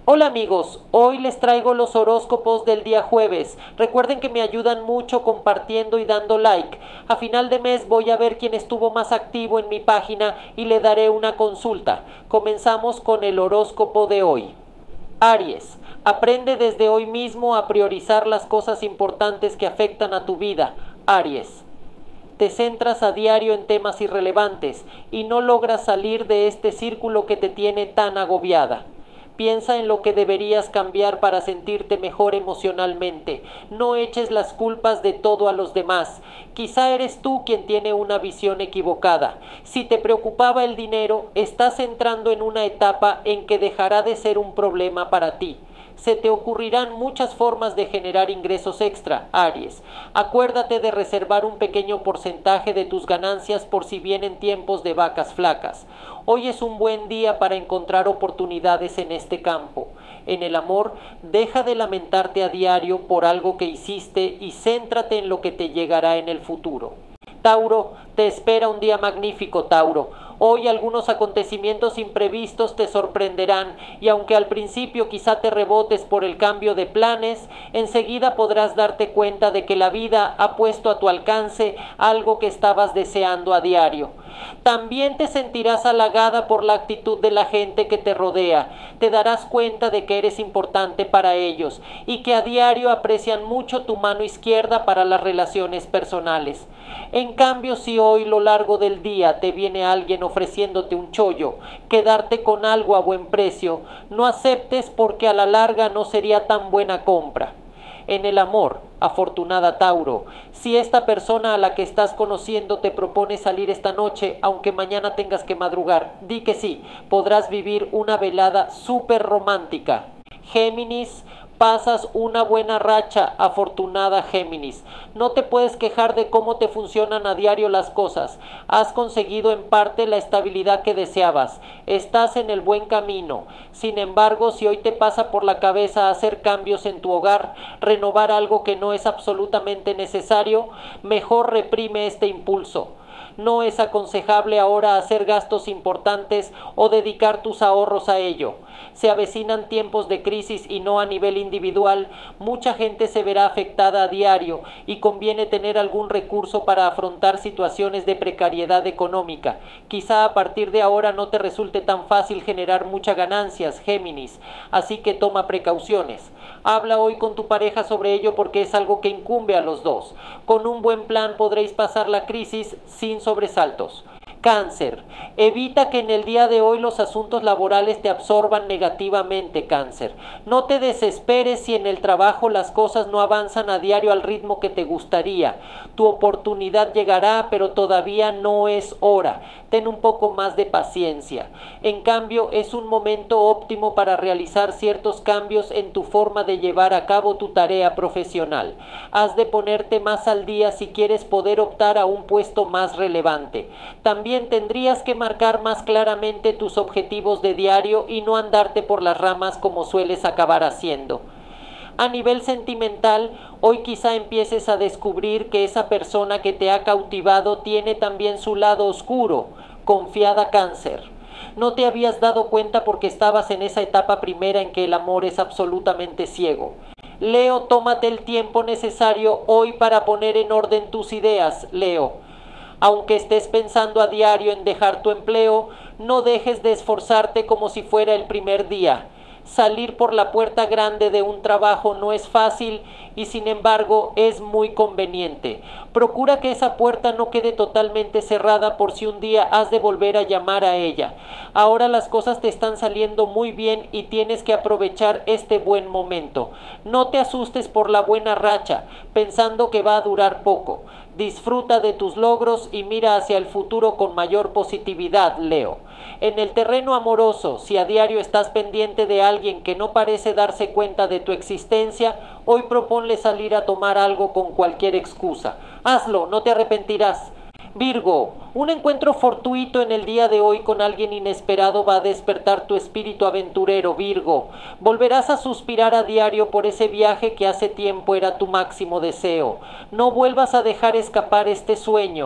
Hola amigos, hoy les traigo los horóscopos del día jueves. Recuerden que me ayudan mucho compartiendo y dando like. A final de mes voy a ver quién estuvo más activo en mi página y le daré una consulta. Comenzamos con el horóscopo de hoy. Aries, aprende desde hoy mismo a priorizar las cosas importantes que afectan a tu vida. Aries. Te centras a diario en temas irrelevantes y no logras salir de este círculo que te tiene tan agobiada. Piensa en lo que deberías cambiar para sentirte mejor emocionalmente. No eches las culpas de todo a los demás. Quizá eres tú quien tiene una visión equivocada. Si te preocupaba el dinero, estás entrando en una etapa en que dejará de ser un problema para ti. Se te ocurrirán muchas formas de generar ingresos extra, Aries. Acuérdate de reservar un pequeño porcentaje de tus ganancias por si vienen tiempos de vacas flacas. Hoy es un buen día para encontrar oportunidades en este campo. En el amor, deja de lamentarte a diario por algo que hiciste y céntrate en lo que te llegará en el futuro. Tauro, te espera un día magnífico, Tauro. Hoy algunos acontecimientos imprevistos te sorprenderán y aunque al principio quizá te rebotes por el cambio de planes, enseguida podrás darte cuenta de que la vida ha puesto a tu alcance algo que estabas deseando a diario. También te sentirás halagada por la actitud de la gente que te rodea. Te darás cuenta de que eres importante para ellos y que a diario aprecian mucho tu mano izquierda para las relaciones personales. En cambio, si hoy lo largo del día te viene alguien ofreciéndote un chollo, quedarte con algo a buen precio, no aceptes porque a la larga no sería tan buena compra. En el amor, afortunada Tauro, si esta persona a la que estás conociendo te propone salir esta noche, aunque mañana tengas que madrugar, di que sí, podrás vivir una velada súper romántica. Géminis, pasas una buena racha, afortunada Géminis. No te puedes quejar de cómo te funcionan a diario las cosas. Has conseguido en parte la estabilidad que deseabas. Estás en el buen camino. Sin embargo, si hoy te pasa por la cabeza hacer cambios en tu hogar, renovar algo que no es absolutamente necesario, mejor reprime este impulso. No es aconsejable ahora hacer gastos importantes o dedicar tus ahorros a ello. Se avecinan tiempos de crisis y no a nivel individual. Mucha gente se verá afectada a diario y conviene tener algún recurso para afrontar situaciones de precariedad económica. Quizá a partir de ahora no te resulte tan fácil generar muchas ganancias, Géminis, así que toma precauciones. Habla hoy con tu pareja sobre ello porque es algo que incumbe a los dos. Con un buen plan podréis pasar la crisis sin sobresaltos. Cáncer, evita que en el día de hoy los asuntos laborales te absorban negativamente, Cáncer. No te desesperes si en el trabajo las cosas no avanzan a diario al ritmo que te gustaría. Tu oportunidad llegará, pero todavía no es hora. Ten un poco más de paciencia. En cambio, es un momento óptimo para realizar ciertos cambios en tu forma de llevar a cabo tu tarea profesional. Has de ponerte más al día si quieres poder optar a un puesto más relevante. También tendrías que marcar más claramente tus objetivos de diario y no andarte por las ramas como sueles acabar haciendo. A nivel sentimental, hoy quizá empieces a descubrir que esa persona que te ha cautivado tiene también su lado oscuro. Confiada, Cáncer. No te habías dado cuenta porque estabas en esa etapa primera en que el amor es absolutamente ciego. Leo, tómate el tiempo necesario hoy para poner en orden tus ideas, Leo. Aunque estés pensando a diario en dejar tu empleo, no dejes de esforzarte como si fuera el primer día. Salir por la puerta grande de un trabajo no es fácil y sin embargo es muy conveniente. Procura que esa puerta no quede totalmente cerrada por si un día has de volver a llamar a ella. Ahora las cosas te están saliendo muy bien y tienes que aprovechar este buen momento. No te asustes por la buena racha, pensando que va a durar poco. Disfruta de tus logros y mira hacia el futuro con mayor positividad, Leo. En el terreno amoroso, si a diario estás pendiente de alguien que no parece darse cuenta de tu existencia, hoy proponle salir a tomar algo con cualquier excusa. Hazlo, no te arrepentirás. Virgo, un encuentro fortuito en el día de hoy con alguien inesperado va a despertar tu espíritu aventurero, Virgo. Volverás a suspirar a diario por ese viaje que hace tiempo era tu máximo deseo. No vuelvas a dejar escapar este sueño.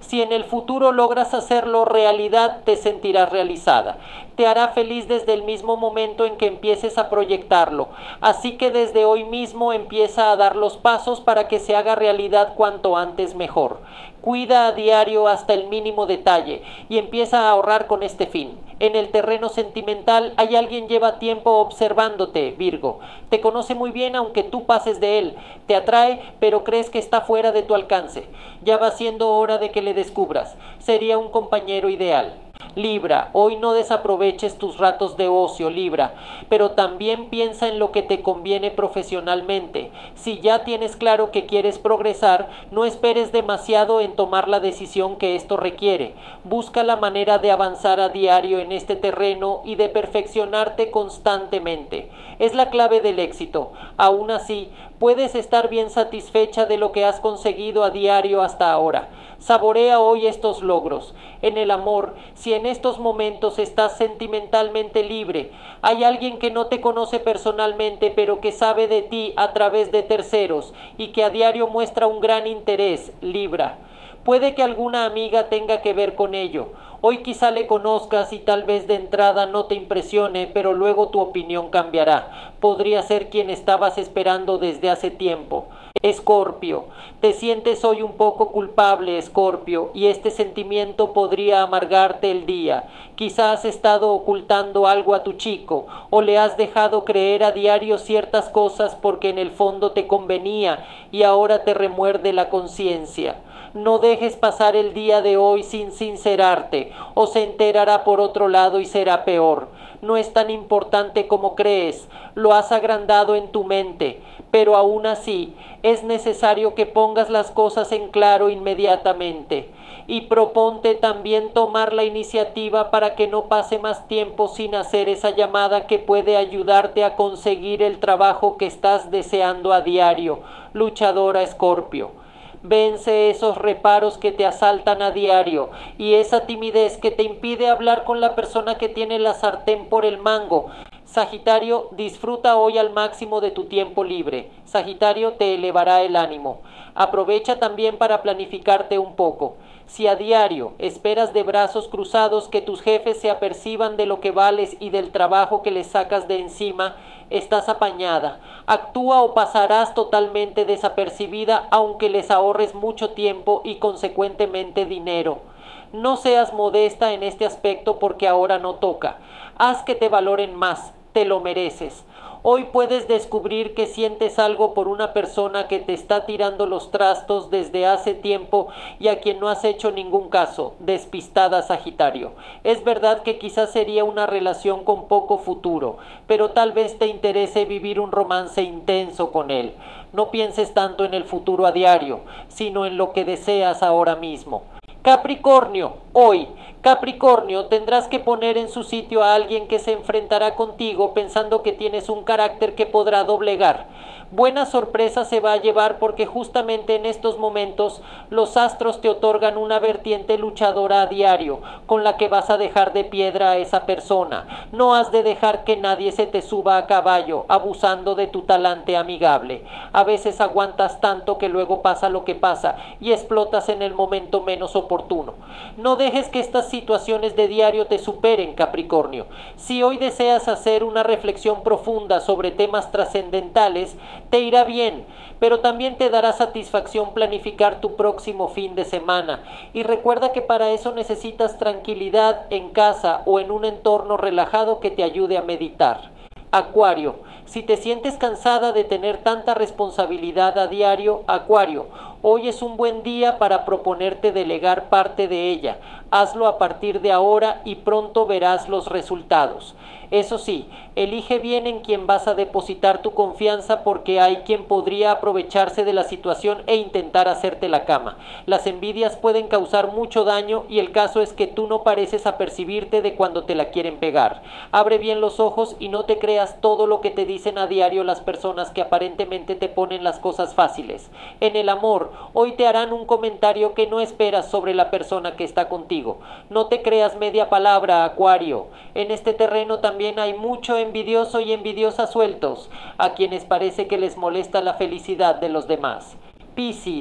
Si en el futuro logras hacerlo realidad, te sentirás realizada. Te hará feliz desde el mismo momento en que empieces a proyectarlo. Así que desde hoy mismo empieza a dar los pasos para que se haga realidad cuanto antes mejor. Cuida a diario hasta el mínimo detalle y empieza a ahorrar con este fin. En el terreno sentimental hay alguien lleva tiempo observándote, Virgo. Te conoce muy bien aunque tú pases de él. Te atrae, pero crees que está fuera de tu alcance. Ya va siendo hora de que le descubras. Sería un compañero ideal. Libra, hoy no desaproveches tus ratos de ocio, Libra, pero también piensa en lo que te conviene profesionalmente. Si ya tienes claro que quieres progresar, no esperes demasiado en tomar la decisión que esto requiere. Busca la manera de avanzar a diario en este terreno y de perfeccionarte constantemente. Es la clave del éxito. Aún así, puedes estar bien satisfecha de lo que has conseguido a diario hasta ahora. Saborea hoy estos logros. En el amor, si en estos momentos estás sentimentalmente libre, hay alguien que no te conoce personalmente, pero que sabe de ti a través de terceros y que a diario muestra un gran interés, Libra. Puede que alguna amiga tenga que ver con ello. Hoy quizá le conozcas y tal vez de entrada no te impresione, pero luego tu opinión cambiará. Podría ser quien estabas esperando desde hace tiempo. Escorpio, te sientes hoy un poco culpable, Escorpio, y este sentimiento podría amargarte el día. Quizás has estado ocultando algo a tu chico, o le has dejado creer a diario ciertas cosas porque en el fondo te convenía y ahora te remuerde la conciencia. No dejes pasar el día de hoy sin sincerarte, o se enterará por otro lado y será peor. No es tan importante como crees, lo has agrandado en tu mente, pero aún así es necesario que pongas las cosas en claro inmediatamente. Y proponte también tomar la iniciativa para que no pase más tiempo sin hacer esa llamada que puede ayudarte a conseguir el trabajo que estás deseando a diario, luchadora Escorpio. Vence esos reparos que te asaltan a diario y esa timidez que te impide hablar con la persona que tiene la sartén por el mango. Sagitario, disfruta hoy al máximo de tu tiempo libre. Sagitario, te elevará el ánimo. Aprovecha también para planificarte un poco. Si a diario esperas de brazos cruzados que tus jefes se aperciban de lo que vales y del trabajo que les sacas de encima, estás apañada. Actúa o pasarás totalmente desapercibida aunque les ahorres mucho tiempo y consecuentemente dinero. No seas modesta en este aspecto porque ahora no toca. Haz que te valoren más, te lo mereces. Hoy puedes descubrir que sientes algo por una persona que te está tirando los trastos desde hace tiempo y a quien no has hecho ningún caso, despistada Sagitario. Es verdad que quizás sería una relación con poco futuro, pero tal vez te interese vivir un romance intenso con él. No pienses tanto en el futuro a diario, sino en lo que deseas ahora mismo. Capricornio, hoy, Capricornio, tendrás que poner en su sitio a alguien que se enfrentará contigo pensando que tienes un carácter que podrá doblegar. Buena sorpresa se va a llevar porque justamente en estos momentos los astros te otorgan una vertiente luchadora a diario, con la que vas a dejar de piedra a esa persona. No has de dejar que nadie se te suba a caballo, abusando de tu talante amigable. A veces aguantas tanto que luego pasa lo que pasa y explotas en el momento menos oportuno. No dejes que estas situaciones de diario te superen, Capricornio. Si hoy deseas hacer una reflexión profunda sobre temas trascendentales, te irá bien, pero también te dará satisfacción planificar tu próximo fin de semana. Y recuerda que para eso necesitas tranquilidad en casa o en un entorno relajado que te ayude a meditar. Acuario, si te sientes cansada de tener tanta responsabilidad a diario, Acuario, hoy es un buen día para proponerte delegar parte de ella. Hazlo a partir de ahora y pronto verás los resultados. Eso sí, elige bien en quién vas a depositar tu confianza porque hay quien podría aprovecharse de la situación e intentar hacerte la cama. Las envidias pueden causar mucho daño y el caso es que tú no pareces apercibirte de cuando te la quieren pegar. Abre bien los ojos y no te creas todo lo que te dicen a diario las personas que aparentemente te ponen las cosas fáciles. En el amor, hoy te harán un comentario que no esperas sobre la persona que está contigo. No te creas media palabra, Acuario. En este terreno también hay mucho envidioso y envidiosa sueltos, a quienes parece que les molesta la felicidad de los demás. Piscis,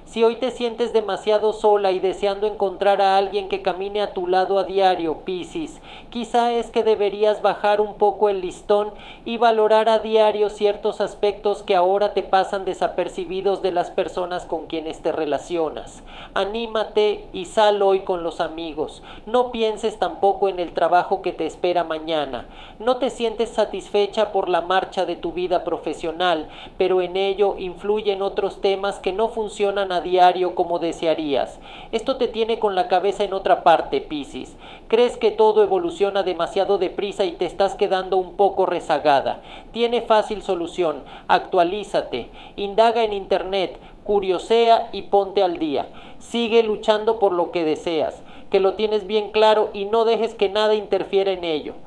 Si hoy te sientes demasiado sola y deseando encontrar a alguien que camine a tu lado a diario, Piscis, quizá es que deberías bajar un poco el listón y valorar a diario ciertos aspectos que ahora te pasan desapercibidos de las personas con quienes te relacionas. Anímate y sal hoy con los amigos. No pienses tampoco en el trabajo que te espera mañana. No te sientes satisfecha por la marcha de tu vida profesional, pero en ello influyen otros temas que no funcionan a diario como desearías. Esto te tiene con la cabeza en otra parte, Piscis. Crees que todo evoluciona demasiado deprisa y te estás quedando un poco rezagada. Tiene fácil solución. Actualízate. Indaga en internet. Curiosea y ponte al día. Sigue luchando por lo que deseas, que lo tienes bien claro y no dejes que nada interfiera en ello.